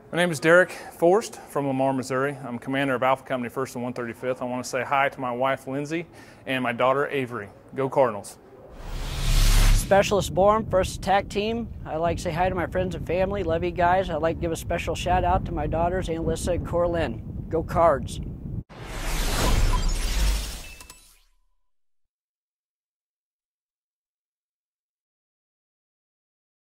My name is Derek Forst from Lamar, Missouri. I'm commander of Alpha Company 1st and 135th. I want to say hi to my wife, Lindsay, and my daughter, Avery. Go Cardinals. Specialist Borum, 1st Attack Team. I'd like to say hi to my friends and family. Love you guys. I'd like to give a special shout out to my daughters, Alyssa and Corlin. Go Cards.